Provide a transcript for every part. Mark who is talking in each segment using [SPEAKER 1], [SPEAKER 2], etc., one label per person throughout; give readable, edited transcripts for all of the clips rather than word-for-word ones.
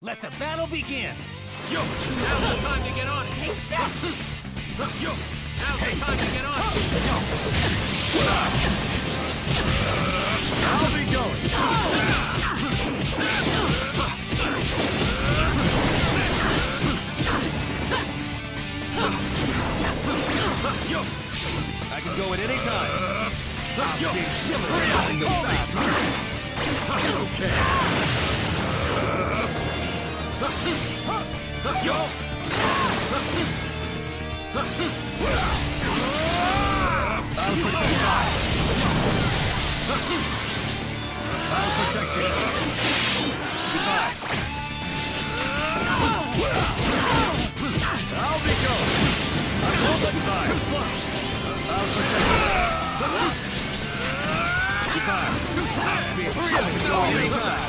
[SPEAKER 1] Let the battle begin!
[SPEAKER 2] Yo! Now's the time to get on it!
[SPEAKER 1] Take that!
[SPEAKER 2] Yo! Now's the time to get on it!
[SPEAKER 1] I'll be going!
[SPEAKER 2] Yo!
[SPEAKER 1] I can go at any time!
[SPEAKER 2] Yo!
[SPEAKER 1] Shivering the side!
[SPEAKER 2] Okay! Yo!
[SPEAKER 1] I'll protect you! Goodbye! I'll be going! I won't let you by! Too slow! I'll protect you! Goodbye! Too slow! Being chilling to go inside!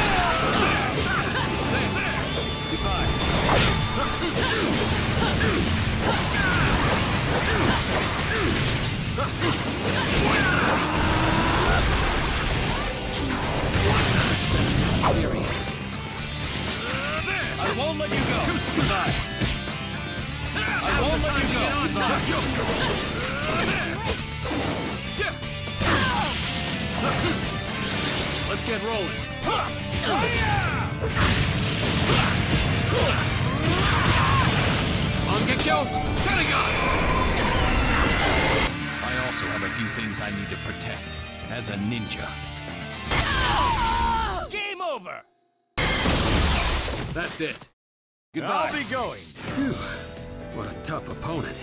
[SPEAKER 1] Goodbye! Serious. I won't let you go. Goodbye. I won't let you go. Goodbye.
[SPEAKER 2] Let's get rolling. Mangekyo, Sharingan!
[SPEAKER 3] I also have a few things I need to protect as a ninja.
[SPEAKER 1] Game over!
[SPEAKER 2] That's it.
[SPEAKER 1] Goodbye. I'll be going.
[SPEAKER 2] Phew. What a tough opponent.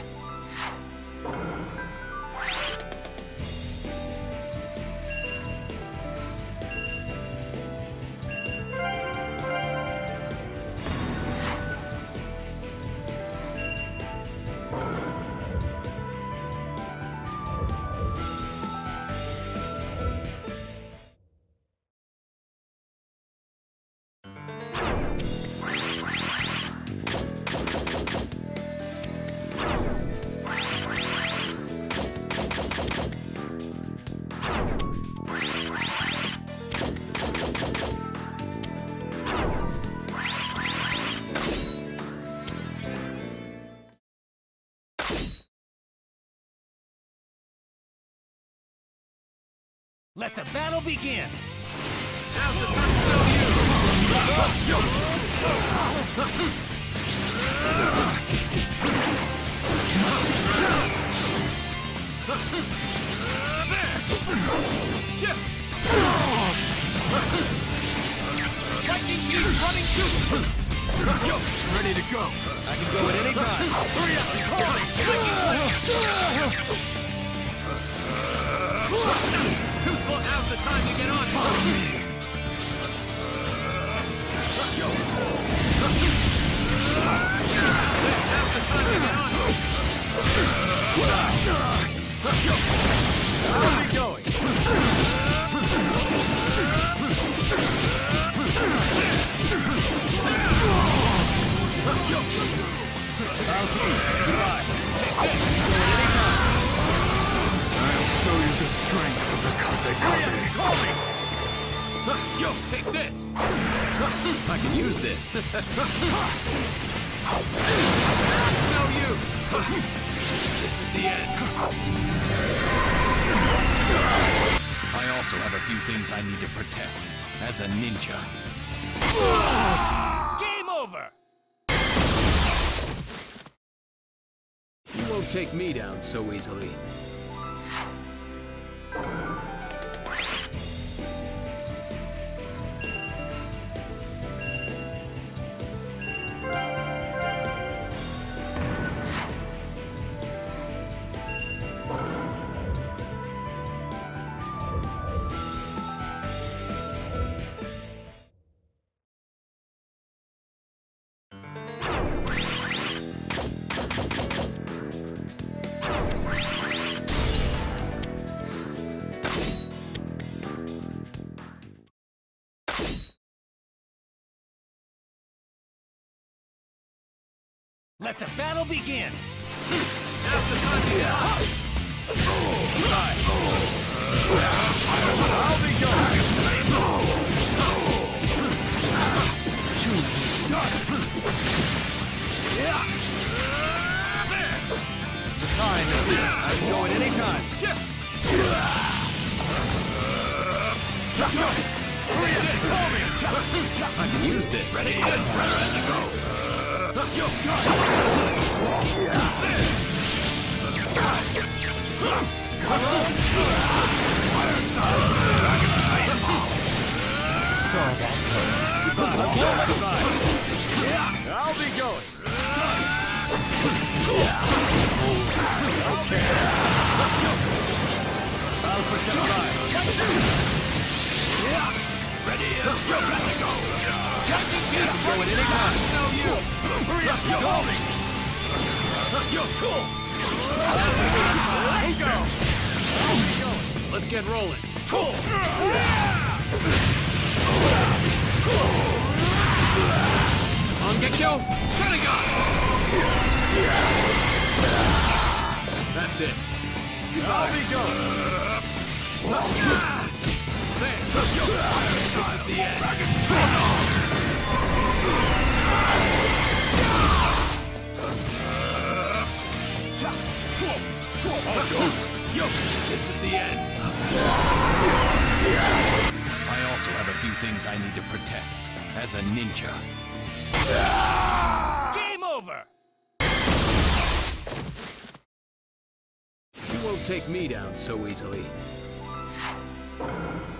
[SPEAKER 1] Let the battle begin!
[SPEAKER 2] Now's the time to show you! Lightning Beam running too! Yo, ready to go!
[SPEAKER 1] I can go at any time!
[SPEAKER 2] Hurry up! Too slow! Now's the time to get on it! Yo! Now's the time to get on it!
[SPEAKER 1] I'll be going! I'll see you. Goodbye. Anytime.
[SPEAKER 4] I'll show you the strength of the Kazekage.
[SPEAKER 2] Yo, take this! I can use this. No use! This is the end.
[SPEAKER 3] I also have a few things I need to protect as a ninja.
[SPEAKER 1] Game over!
[SPEAKER 2] You won't take me down so easily.
[SPEAKER 1] Let the battle begin!
[SPEAKER 2] Now's the time to get on!
[SPEAKER 1] I'll be going!
[SPEAKER 4] Choose
[SPEAKER 3] anytime. I can use this.
[SPEAKER 1] Ready to go.
[SPEAKER 4] Saw that
[SPEAKER 1] I'll be going. I'll protect life. Ready to go.
[SPEAKER 3] Go at any time.
[SPEAKER 1] No use. Hurry up, you hold me. Yo, cool. Let's get rolling. Tool.
[SPEAKER 3] On Gekyo, Sharingan!
[SPEAKER 1] That's it. I'll be going. There. This is the end. This is the end.
[SPEAKER 3] I also have a few things I need to protect as a ninja.
[SPEAKER 1] Game over. You won't take me down so easily.